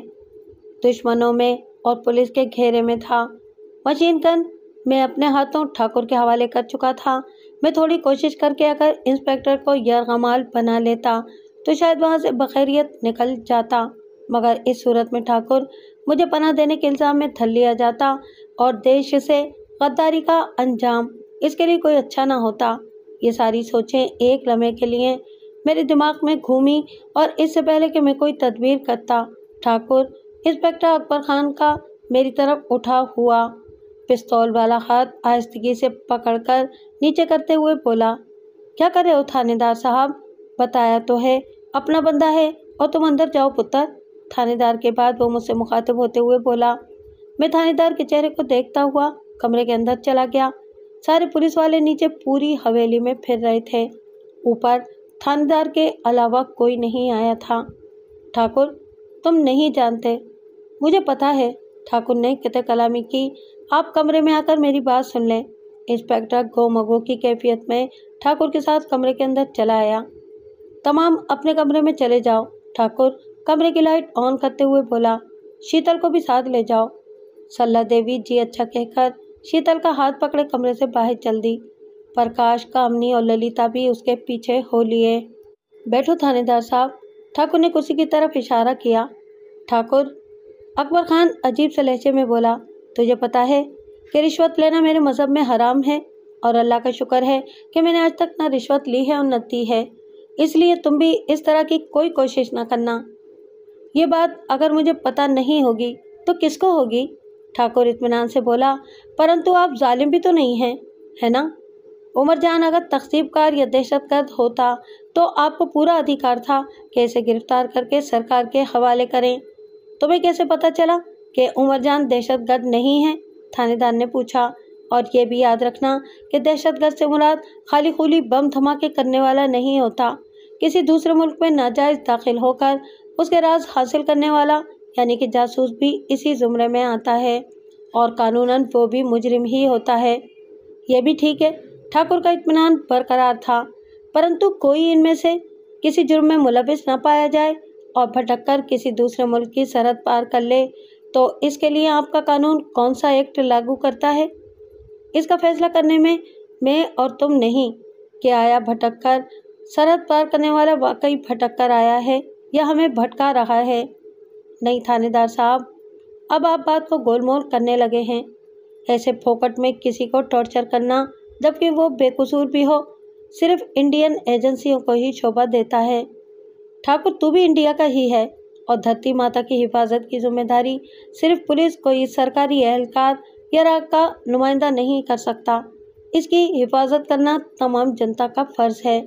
دشمنوں میں اور پولیس کے گھیرے میں تھا۔ مشین گن میں اپنے ہاتھوں ٹھاکر کے حوالے کر چکا تھا۔ میں تھوڑی کوشش کر کے اگر انسپکٹر کو یرغمال بنا لیتا تو شاید وہاں سے بخیریت نکل جاتا، مگر اس صورت میں ٹھاکر مجھے پناہ دینے کے الزام میں دھر لیا جاتا اور دیش سے غداری کا انجام اس کے لیے کوئی اچھا نہ ہوتا۔ یہ ساری سوچیں ایک لمحے کے لیے میرے دماغ میں گھومی اور اس سے پہلے کہ میں کوئی تدبیر کرتا، ٹھاکر انسپکٹر اکبر خان کا میری طرف اٹھا ہوا پستول والا ہاتھ آہستگی سے پکڑ کر نیچے کرتے ہوئے بولا، کیا کر رہے ہو تھانے دار صاحب؟ بتایا تو ہے اپنا بندہ ہے اور تم اندر جاؤ پتر۔ تھانے دار کے بعد وہ مجھ سے مخاطب ہوتے ہوئے بولا۔ میں تھانے دار کے چہرے کو دیکھتا ہوا کمرے کے اندر چلا گیا۔ سارے پولیس والے نیچے پوری حویلی میں پھر رہے تھے۔ اوپر تھانے دار کے علاوہ کوئی نہیں آیا تھا۔ ٹھاکر، تم نہیں جانتے، مجھے پتا ہے، ٹھاکر نے قطع کلامی کی، آپ کمرے میں آ کر میری بات سن لیں۔ انسپکٹر گو مگو کی کیفیت میں ٹھاکر کے ساتھ کمرے کے اندر چلا آیا۔ تمام اپنے کمرے میں چلے جاؤ، ٹھاکر کمرے کی لائٹ آن کرتے ہوئے بولا۔ شیتل کو بھی ساتھ لے جاؤ۔ سلہ دیوی جی اچھا کہہ کر شیتل کا ہاتھ پکڑے کمرے سے باہر چل دی۔ پرکاش، کامنی اور للیتا بھی اس کے پیچھے ہو لیے۔ بیٹھو تھانے دار صاحب، ٹھاکر نے کرسی کی طرف اشارہ کیا۔ ٹھاکر، اکبر خان عجیب سے لہجے میں بولا، تجھے پتا ہے کہ رشوت لینا میرے مذہب میں حرام ہے اور اللہ کا شکر ہے کہ میں نے آج تک نہ رشوت لی ہے اور نہ دی ہے، اس لیے تم بھی اس طرح کی کوئی کوشش نہ کرنا۔ یہ بات اگر مجھے پتہ نہیں ہوگی تو کس کو ہوگی؟ ٹھاکر اطمینان سے بولا، پرنتو آپ ظالم بھی تو نہیں ہیں، ہے نا؟ عمر جان اگر تخریب کار یا دہشت گرد ہوتا تو آپ کو پورا ادھیکار تھا کہ اسے گرفتار کر کے سرکار کے حوالے کریں۔ تمہیں کیسے پتہ چلا کہ عمر جان دہشت گرد نہیں ہے؟ تھانے دار نے پوچھا۔ اور یہ بھی یاد رکھنا کہ دہشت گرد سے مراد خالی خولی بم دھماکے کرنے والا نہیں ہوتا، کسی دوسرے ملک میں ناجائز داخل ہو کر اس کے راز حاصل کرنے والا یعنی کہ جاسوس بھی اسی زمرے میں آتا ہے اور قانوناً وہ بھی مجرم ہی ہوتا ہے۔ یہ بھی ٹھیک ہے، ٹھاکر کا اطمینان برقرار تھا، پرنتو کوئی ان میں سے کسی جرم میں ملوث نہ پایا جائے اور بھٹک کر کسی دوسرے ملک کی سرحد پار کر لے تو اس کے لیے آپ کا قانون کون سا ایکٹ لاگو کرتا ہے؟ اس کا فیصلہ کرنے میں میں اور تم نہیں کہ آیا بھٹک کر سرحد پار کرنے والا واقعی بھٹک کر آیا ہے یا ہمیں بھٹکا رہا ہے۔ نہیں تھانے دار صاحب، اب آپ بات کو گول مول کرنے لگے ہیں۔ ایسے پھوکٹ میں کسی کو ٹارچر کرنا، جبکہ وہ بے قصور بھی ہو، صرف انڈین ایجنسیوں کو ہی شوبھا دیتا ہے۔ ٹھاکر تو بھی انڈیا کا ہی ہے، اور دھرتی ماتا کی حفاظت کی ذمہ داری صرف پولیس کوئی سرکاری اہلکار یا راگ کا نمائندہ نہیں کر سکتا، اس کی حفاظت کرنا تمام جنتا کا فرض ہے،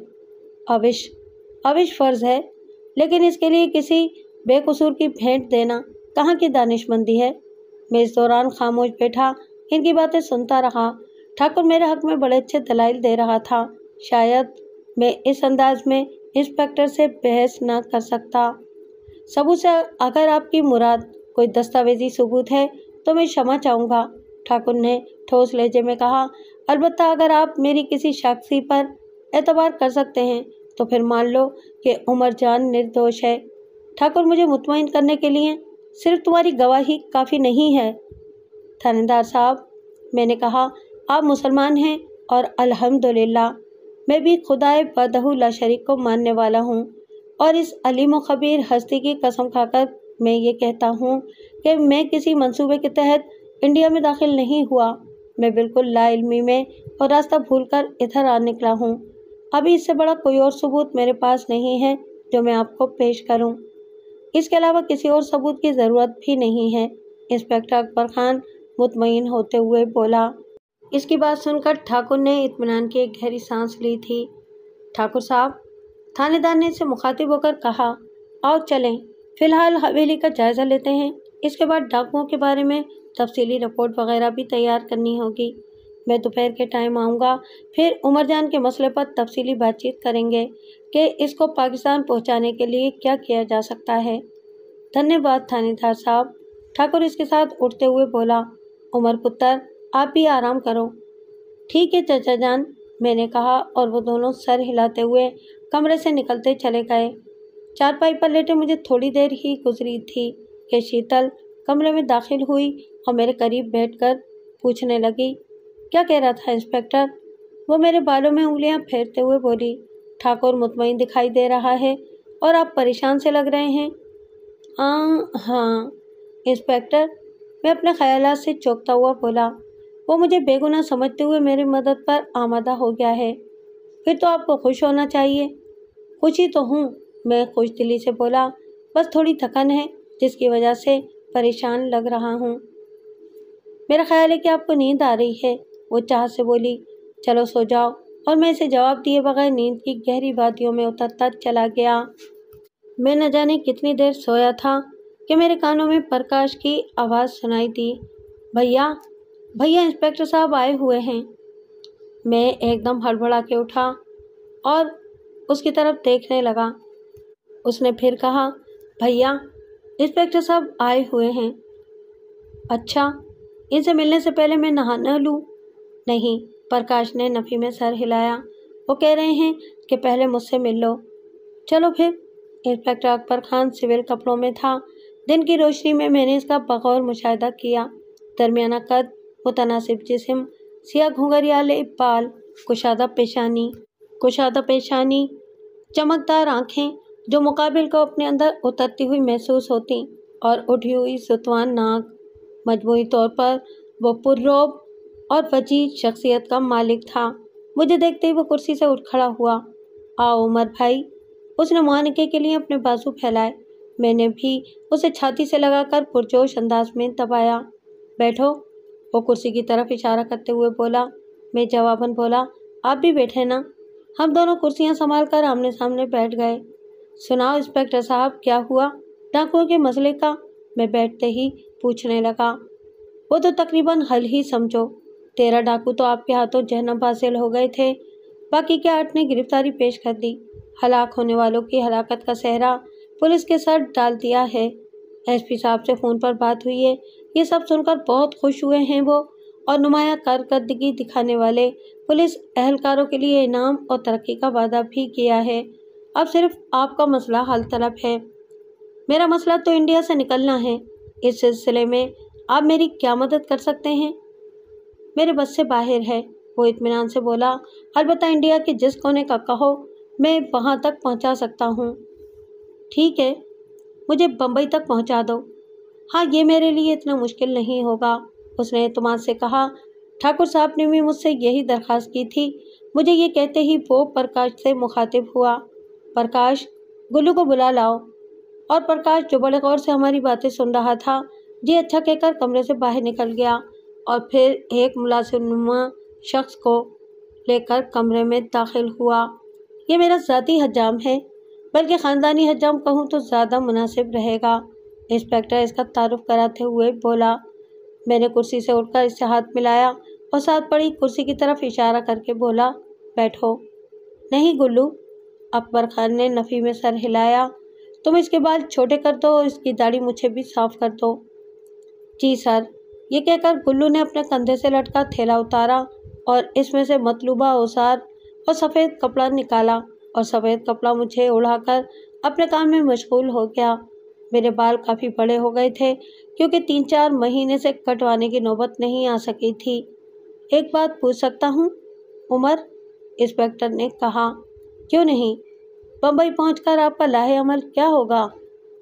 اوش اوش فرض ہے۔ لیکن اس کے لیے کسی بے قصور کی بھینٹ دینا کہاں کی دانش مندی ہے؟ میں اس دوران خاموش بیٹھا ان کی باتیں سنتا رہا۔ ٹھاکر میرے حق میں بڑے اچھے دلائل دے رہا تھا، شاید میں اس انداز میں انسپکٹر سے بحث نہ کر سکتا۔ ثبوت سے اگر آپ کی مراد کوئی دستاویزی ثبوت ہے تو میں شمع چاہوں گا، ٹھاکر نے ٹھوس لہجے میں کہا۔ البتہ اگر آپ میری کسی ساکھی پر اعتبار کر سکتے ہیں تو پھر مان لو کہ عمر جان نردوش ہے۔ ٹھاکر، مجھے مطمئن کرنے کے لیے صرف تمہاری گواہی کافی نہیں ہے۔ تھانے دار صاحب، میں نے کہا، آپ مسلمان ہیں اور الحمدللہ میں بھی خدائے وحدہ لا شریک کو ماننے والا ہوں، اور اس علیم و خبیر ہستی کی قسم کھا کر میں یہ کہتا ہوں کہ میں کسی منصوبے کے تحت انڈیا میں داخل نہیں ہوا۔ میں بالکل لا علمی میں اور راستہ بھول کر ادھر آ نکلا ہوں۔ ابھی اس سے بڑا کوئی اور ثبوت میرے پاس نہیں ہے جو میں آپ کو پیش کروں۔ اس کے علاوہ کسی اور ثبوت کی ضرورت بھی نہیں ہے، انسپکٹر اکبر خان مطمئن ہوتے ہوئے بولا۔ اس کی بات سن کر ٹھاکر نے اطمینان کی ایک گہری سانس لی تھی۔ ٹھاکر صاحب، تھانے دار نے اس سے مخاطب ہو کر کہا، آؤ چلیں، فی الحال حویلی کا جائزہ لیتے ہیں، اس کے بعد ڈاکوؤں کے بارے میں تفصیلی رپورٹ وغیرہ بھی تیار کرنی ہوگی۔ میں دوپہر کے ٹائم آؤں گا، پھر عمر جان کے مسئلے پر تفصیلی بات چیت کریں گے کہ اس کو پاکستان پہنچانے کے لیے کیا کیا جا سکتا ہے۔ دھنیہ واد تھانے دار صاحب، ٹھاکر اس کے ساتھ اٹھتے ہوئے بولا۔ عمر پتر، آپ بھی آرام کرو۔ ٹھیک ہے چچا جان، میں نے کہا، اور وہ دونوں سر ہلاتے ہوئے کمرے سے نکلتے چلے گئے۔ چارپائی پر لیٹے مجھے تھوڑی دیر ہی گزری تھی کہ شیتل کمرے میں داخل ہوئی اور میرے قریب بیٹھ کر پوچھنے لگی، کیا کہہ رہا تھا انسپکٹر؟ وہ میرے بالوں میں انگلیاں پھیرتے ہوئے بولی، ٹھاکر مطمئن دکھائی دے رہا ہے اور آپ پریشان سے لگ رہے ہیں۔ ہاں ہاں انسپکٹر، میں اپنے خیالات سے چونکتا ہوا بولا، وہ مجھے بے گناہ سمجھتے ہوئے میری مدد پر آمادہ ہو گیا ہے۔ پھر تو آپ کو خوش ہونا چاہیے۔ خوشی تو ہوں، میں خوش دلی سے بولا، بس تھوڑی تھکن ہے جس کی وجہ سے پریشان لگ رہا ہوں۔ میرا خیال ہے کہ آپ کو نیند آ رہی ہے، وہ چاہت سے بولی۔ چلو سو جاؤ، اور میں اسے جواب دیے بغیر نیند کی گہری وادیوں میں اترتا چلا گیا۔ میں نہ جانے کتنی دیر سویا تھا کہ میرے کانوں میں پرکاش کی آواز سنائی دی، بھیا بھیا انسپکٹر صاحب آئے ہوئے ہیں۔ میں ایک دم ہڑبڑا کے اٹھا اور اس کی طرف دیکھنے لگا۔ اس نے پھر کہا، بھیا انسپکٹر صاحب آئے ہوئے ہیں۔ اچھا، ان سے ملنے سے پہلے میں نہا نہ لوں؟ نہیں، پرکاش نے نفی میں سر ہلایا، وہ کہہ رہے ہیں کہ پہلے مجھ سے مل لو۔ چلو پھر۔ انسپکٹر اکبر خان سول کپڑوں میں تھا۔ دن کی روشنی میں میں نے اس کا بغور مشاہدہ کیا۔ درمیانہ قد، متناسب جسم، سیاہ گھنگھریالے بال، کشادہ پیشانی کشادہ پیشانی چمکدار آنکھیں جو مقابل کو اپنے اندر اترتی ہوئی محسوس ہوتی، اور اٹھی ہوئی ستوان ناک۔ مجموعی طور پر وہ پررعب اور وجیح شخصیت کا مالک تھا۔ مجھے دیکھتے ہی وہ کرسی سے اٹھ کھڑا ہوا۔ آؤ عمر بھائی، اس نے معانقے کے لیے اپنے بازو پھیلائے۔ میں نے بھی اسے چھاتی سے لگا کر پرجوش انداز میں دبایا۔ بیٹھو، وہ کرسی کی طرف اشارہ کرتے ہوئے بولا۔ میں جواباً بولا، آپ بھی بیٹھے نا۔ ہم دونوں کرسیاں سنبھال کر آمنے سامنے بیٹھ گئے۔ سناؤ انسپکٹر صاحب، کیا ہوا؟ ڈاکوؤں کے مسئلے کا میں بیٹھتے ہی پوچھنے لگا۔ وہ تو تقریباً حل ہی سمجھو۔ تیرہ ڈاکو تو آپ کے ہاتھوں جہنم حاصل ہو گئے تھے، باقی کے آٹھ نے گرفتاری پیش کر دی۔ ہلاک ہونے والوں کی ہلاکت کا صحرا پولیس کے سر ڈال دیا ہے۔ ایس پی صاحب سے فون پر بات ہوئی ہے، یہ سب سن کر بہت خوش ہوئے ہیں وہ، اور نمایاں کارکردگی دکھانے والے پولیس اہلکاروں کے لیے انعام اور ترقی کا وعدہ بھی کیا ہے۔ اب صرف آپ کا مسئلہ حل طلب ہے۔ میرا مسئلہ تو انڈیا سے نکلنا ہے۔ اس سلسلے میں آپ میری کیا مدد کر سکتے ہیں؟ मेरे बस से बाहर है, वो इत्मीनान से बोला। अलबत्ता इंडिया के जिस कोने का कहो मैं वहाँ तक पहुँचा सकता हूँ। ठीक है, मुझे बम्बई तक पहुँचा दो। हाँ, ये मेरे लिए इतना मुश्किल नहीं होगा, उसने एतमाद से कहा। ठाकुर साहब ने भी मुझसे यही दरख्वास्त की थी। मुझे ये कहते ही वो प्रकाश से मुखातिब हुआ। प्रकाश, गुल्लू को बुला लाओ। और प्रकाश, जो बड़े गौर से हमारी बातें सुन रहा था, जी अच्छा कहकर कमरे से बाहर निकल गया और फिर एक मुलाजिम शख्स को लेकर कमरे में दाखिल हुआ। ये मेरा ज़ाती हज्जाम है, बल्कि ख़ानदानी हज्जाम कहूँ तो ज़्यादा मुनासिब रहेगा, इंस्पेक्टर इसका तारुफ कराते हुए बोला। मैंने कुर्सी से उठकर इससे हाथ मिलाया और साथ पड़ी कुर्सी की तरफ इशारा करके बोला, बैठो। नहीं गुल्लू, अकबर खान ने नफ़ी में सर हिलाया। तुम इसके बाल छोटे कर दो और इसकी दाढ़ी मुझे भी साफ़ कर दो। जी सर। ये कहकर गुल्लू ने अपने कंधे से लटका थैला उतारा और इसमें से मतलूबा औजार और सफ़ेद कपड़ा निकाला और सफ़ेद कपड़ा मुझे उड़ाकर अपने काम में मशगूल हो गया। मेरे बाल काफ़ी बड़े हो गए थे क्योंकि तीन चार महीने से कटवाने की नौबत नहीं आ सकी थी। एक बात पूछ सकता हूँ उमर? इंस्पेक्टर ने कहा। क्यों नहीं, बम्बई पहुंचकर आपका लाहे अमल क्या होगा,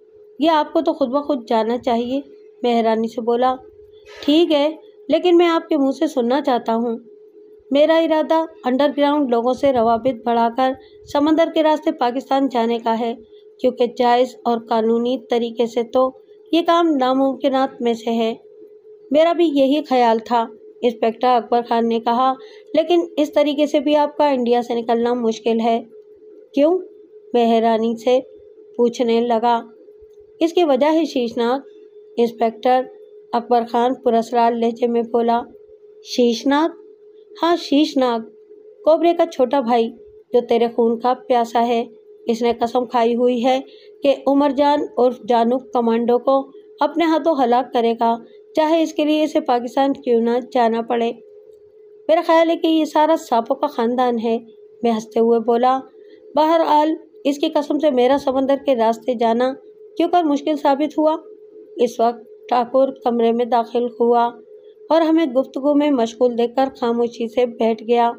यह आपको तो खुद ब खुद जानना चाहिए, मैं हैरानी से बोला। ठीक है, लेकिन मैं आपके मुंह से सुनना चाहता हूँ। मेरा इरादा अंडरग्राउंड लोगों से रवाबित बढ़ाकर समंदर के रास्ते पाकिस्तान जाने का है, क्योंकि जायज़ और कानूनी तरीके से तो ये काम नामुमकिनात में से है। मेरा भी यही ख्याल था, इंस्पेक्टर अकबर खान ने कहा, लेकिन इस तरीके से भी आपका इंडिया से निकलना मुश्किल है। क्यों? मैं हैरानी से पूछने लगा। इसकी वजह है शीशनाग, इंस्पेक्टर अकबर खान पुरस्कार लहजे में बोला। शीशनाग? हाँ, शीशनाग, कोबरे का छोटा भाई जो तेरे खून का प्यासा है। इसने कसम खाई हुई है कि उमर जान उर्फ जानू कमांडो को अपने हाथों हलाक करेगा, चाहे इसके लिए इसे पाकिस्तान क्यों ना जाना पड़े। मेरा ख्याल है कि ये सारा सांपों का ख़ानदान है, मैं हंसते हुए बोला। बहरहाल इसकी कसम से मेरा समंदर के रास्ते जाना क्यों कर मुश्किल साबित हुआ। इस वक्त ठाकुर कमरे में दाखिल हुआ और हमें गुफ्तगू में मशगूल देखकर खामोशी से बैठ गया।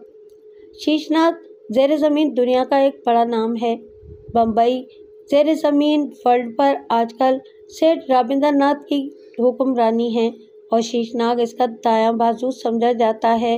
शीशनाग ज़ेर ज़मीन दुनिया का एक बड़ा नाम है। बम्बई ज़ेर ज़मीन वर्ल्ड पर आजकल सेठ रविंद्रनाथ की हुक्मरानी है और शीशनाग इसका दायां बाजू समझा जाता है।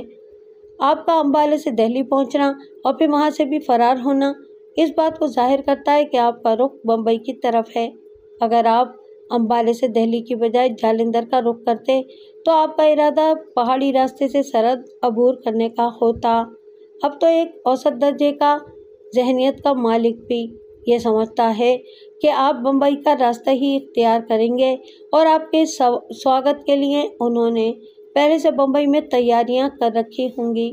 आपका अम्बाले से दिल्ली पहुंचना और फिर वहां से भी फरार होना इस बात को जाहिर करता है कि आपका रुख बम्बई की तरफ है। अगर आप अम्बाले से दिल्ली की बजाय जालंधर का रुख करते तो आपका इरादा पहाड़ी रास्ते से सरहद अबूर करने का होता। अब तो एक औसत दर्जे का जहनियत का मालिक भी ये समझता है कि आप बम्बई का रास्ता ही इख्तियार करेंगे और आपके स्वागत के लिए उन्होंने पहले से बम्बई में तैयारियां कर रखी होंगी।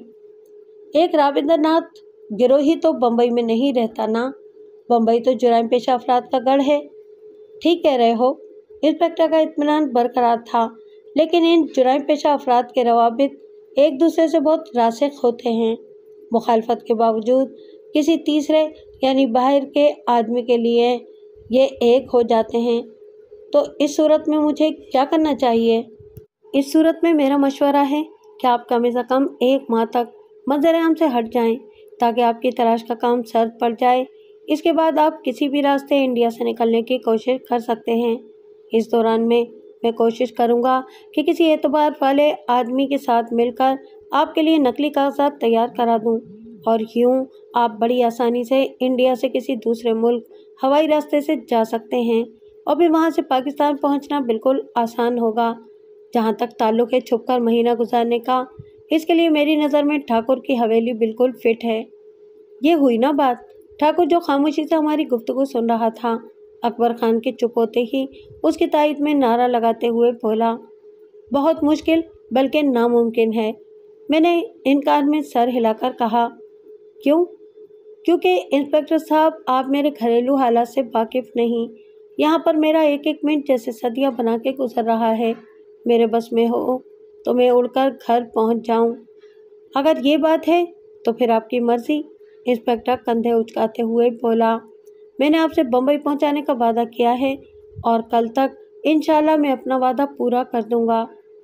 एक रविंद्रनाथ गिरोह ही तो बम्बई में नहीं रहता ना, बम्बई तो जुराइम पेशा अफराद का गढ़ है। ठीक कह रहे हो, इंस्पेक्टर का इत्मीनान बरकरार था, लेकिन इन जुराइम पेशा अफराद के रवाबित एक दूसरे से बहुत रासिख होते हैं। मुखालफत के बावजूद किसी तीसरे यानी बाहर के आदमी के लिए ये एक हो जाते हैं। तो इस सूरत में मुझे क्या करना चाहिए? इस सूरत में मेरा मशवरा है कि आप कम से कम एक माह तक मंजर-ए-आम से हट जाएं, ताकि आपकी तलाश का काम सर्द पड़ जाए। इसके बाद आप किसी भी रास्ते इंडिया से निकलने की कोशिश कर सकते हैं। इस दौरान में मैं कोशिश करूंगा कि किसी एतबार वाले आदमी के साथ मिलकर आपके लिए नकली कागजात तैयार करा दूं और यूं आप बड़ी आसानी से इंडिया से किसी दूसरे मुल्क हवाई रास्ते से जा सकते हैं और फिर वहां से पाकिस्तान पहुंचना बिल्कुल आसान होगा। जहां तक ताल्लुक है छुपकर महीना गुजारने का, इसके लिए मेरी नज़र में ठाकुर की हवेली बिल्कुल फिट है। ये हुई ना बात। ठाकुर जो खामोशी से हमारी गुफ्तगू सुन रहा था, अकबर खान के चुप होते ही उसकी तायद में नारा लगाते हुए बोला, बहुत मुश्किल बल्कि नामुमकिन है। मैंने इनकार में सर हिलाकर कहा। क्यों? क्योंकि इंस्पेक्टर साहब, आप मेरे घरेलू हालात से वाकिफ़ नहीं। यहाँ पर मेरा एक एक मिनट जैसे सदियाँ बना के गुजर रहा है। मेरे बस में हो तो मैं उड़कर घर पहुँच जाऊँ। अगर ये बात है तो फिर आपकी मर्ज़ी, इंस्पेक्टर कंधे उचकाते हुए बोला। मैंने आपसे बम्बई पहुँचाने का वादा किया है और कल तक इंशाल्लाह मैं अपना वादा पूरा कर दूँगा।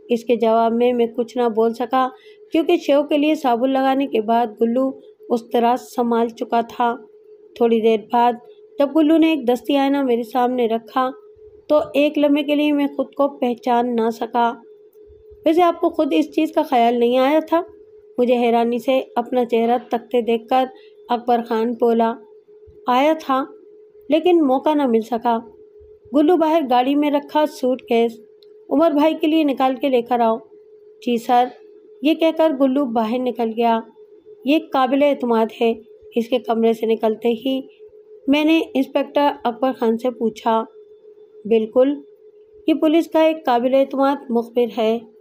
اس کے جواب میں میں کچھ نہ بول سکا کیونکہ شیو کے لیے صابن لگانے کے بعد گلو اس طرح سنبھال چکا تھا۔ تھوڑی دیر بعد جب گلو نے ایک دستی آئینہ میرے سامنے رکھا تو ایک لمحے کے لیے میں خود کو پہچان نہ سکا۔ ویسے آپ کو خود اس چیز کا خیال نہیں آیا تھا؟ مجھے حیرانی سے اپنا چہرہ تکتے دیکھ کر اکبر خان بولا۔ آیا تھا لیکن موقع نہ مل سکا۔ گلو باہر گاڑی میں رکھا سوٹ کیس عمر بھائی کے لیے نکال کے لے کر آؤ۔ جی سر، یہ کہہ کر گلو باہر نکل گیا۔ یہ قابل اعتماد ہے۔ اس کے کمرے سے نکلتے ہی میں نے انسپکٹر اکبر خان سے پوچھا۔ بالکل، یہ پولیس کا ایک قابل اعتماد مخبر ہے۔